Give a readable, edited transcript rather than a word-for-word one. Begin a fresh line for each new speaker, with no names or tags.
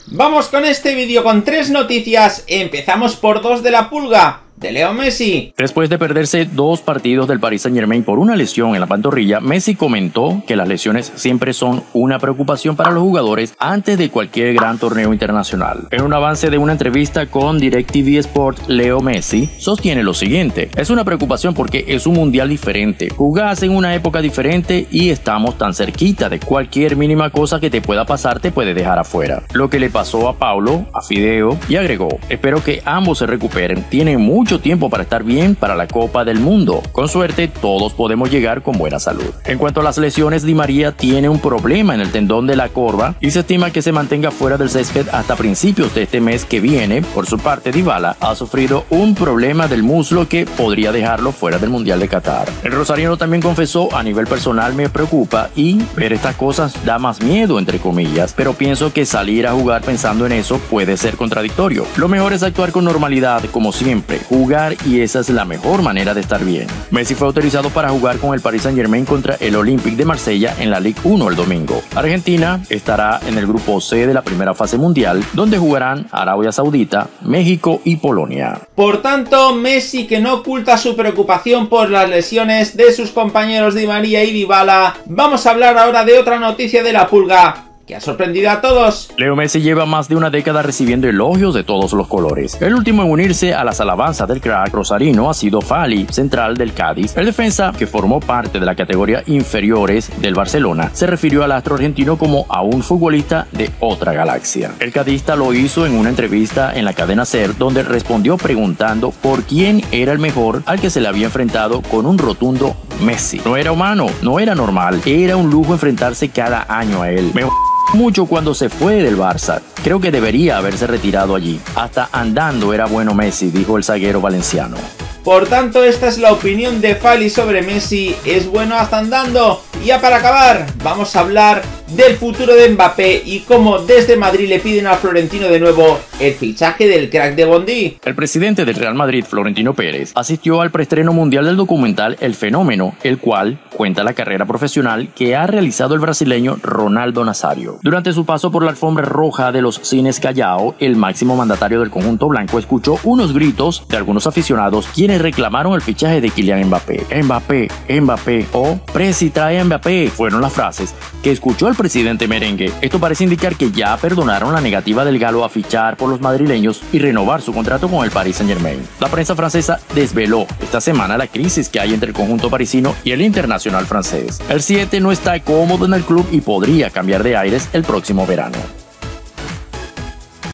Vamos con este vídeo con 3 noticias. Empezamos por 2 de la Pulga, de Leo Messi.
Después de perderse 2 partidos del Paris Saint-Germain por una lesión en la pantorrilla, Messi comentó que las lesiones siempre son una preocupación para los jugadores antes de cualquier gran torneo internacional. En un avance de una entrevista con DirecTV Sport, Leo Messi sostiene lo siguiente: es una preocupación porque es un mundial diferente, jugás en una época diferente y estamos tan cerquita de cualquier mínima cosa que te pueda pasar te puede dejar afuera. Lo que le pasó a Paulo, a Fideo, y agregó: espero que ambos se recuperen, tienen mucho tiempo para estar bien para la Copa del Mundo. Con suerte todos podemos llegar con buena salud. En cuanto a las lesiones, Di María tiene un problema en el tendón de la corva y se estima que se mantenga fuera del césped hasta principios de este mes que viene. Por su parte, Dybala ha sufrido un problema del muslo que podría dejarlo fuera del Mundial de Qatar. El rosarino también confesó: a nivel personal me preocupa y ver estas cosas da más miedo, entre comillas, pero pienso que salir a jugar pensando en eso puede ser contradictorio. Lo mejor es actuar con normalidad, como siempre, jugar, y esa es la mejor manera de estar bien. Messi fue autorizado para jugar con el Paris Saint-Germain contra el Olympique de Marsella en la Ligue 1 el domingo. Argentina estará en el grupo C de la primera fase mundial, donde jugarán Arabia Saudita, México y Polonia.
Por tanto, Messi, que no oculta su preocupación por las lesiones de sus compañeros Di María y Dybala. Vamos a hablar ahora de otra noticia de la Pulga que ha sorprendido a todos.
Leo Messi lleva más de una década recibiendo elogios de todos los colores. El último en unirse a las alabanzas del crack rosarino ha sido Fali, central del Cádiz. El defensa, que formó parte de la categoría inferiores del Barcelona, se refirió al astro argentino como a un futbolista de otra galaxia. El cadista lo hizo en una entrevista en la cadena SER, donde respondió preguntando por quién era el mejor al que se le había enfrentado con un rotundo Messi. No era humano, no era normal, era un lujo enfrentarse cada año a él. Mucho cuando se fue del Barça. Creo que debería haberse retirado allí. Hasta andando era bueno Messi, dijo el zaguero valenciano.
Por tanto, esta es la opinión de Fali sobre Messi. Es bueno hasta andando. Y ya para acabar, vamos a hablar del futuro de Mbappé y cómo desde Madrid le piden al florentino de nuevo el fichaje del crack de Bondy.
El presidente del Real Madrid, Florentino Pérez, asistió al preestreno mundial del documental El Fenómeno, el cual cuenta la carrera profesional que ha realizado el brasileño Ronaldo Nazario. Durante su paso por la alfombra roja de los cines Callao, el máximo mandatario del conjunto blanco escuchó unos gritos de algunos aficionados quienes reclamaron el fichaje de Kylian Mbappé. Mbappé, Mbappé o Presi trae a Mbappé fueron las frases que escuchó el presidente merengue. Esto parece indicar que ya perdonaron la negativa del galo a fichar por los madrileños y renovar su contrato con el Paris Saint-Germain. La prensa francesa desveló esta semana la crisis que hay entre el conjunto parisino y el internacional francés. El 7 no está cómodo en el club y podría cambiar de aires el próximo verano.